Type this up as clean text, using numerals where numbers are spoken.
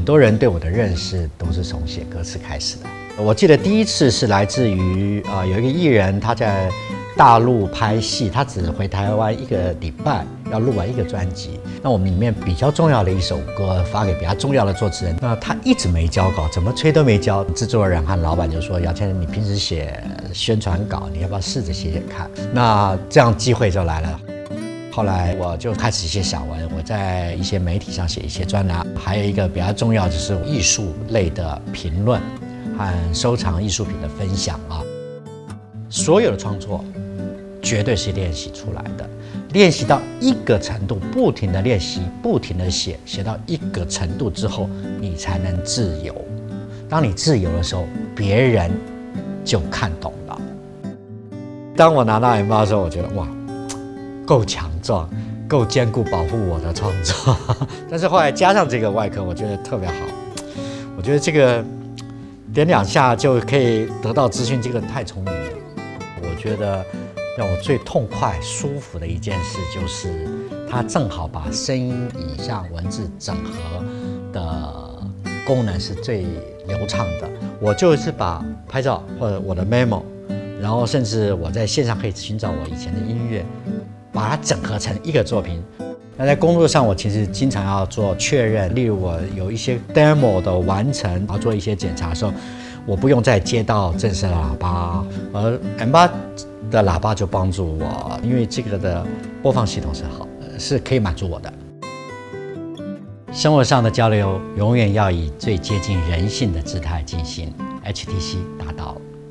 很多人对我的认识都是从写歌词开始的。我记得第一次是来自于有一个艺人他在大陆拍戏，他只回台湾1个礼拜，要录完1个专辑。那我们里面比较重要的一首歌发给比较重要的作词人，那他一直没交稿，怎么催都没交。制作人和老板就说：“姚谦，你平时写宣传稿，你要不要试着写写看？”那这样机会就来了。后来我就开始写小文，我在一些媒体上写一些专栏，还有一个比较重要就是艺术类的评论和收藏艺术品的分享啊。所有的创作绝对是练习出来的，练习到一个程度，不停的练习，不停的写，写到一个程度之后，你才能自由。当你自由的时候，别人就看懂了。当我拿到 M8的时候，我觉得哇，够强壮，够坚固，保护我的创作。但是后来加上这个外壳，我觉得特别好。我觉得这个点2下就可以得到资讯，这个太聪明了。我觉得让我最痛快、舒服的一件事，就是它正好把声音、影像、文字整合的功能是最流畅的。我就是把拍照或者我的 memo， 然后甚至我在线上可以寻找我以前的音乐，把它整合成一个作品。那在工作上，我其实经常要做确认，例如我有一些 demo 的完成，然后做一些检查的时候，我不用再接到正式的喇叭，而 M8的喇叭就帮助我，因为这个的播放系统是好，是可以满足我的。生活上的交流永远要以最接近人性的姿态进行 ，HTC 达到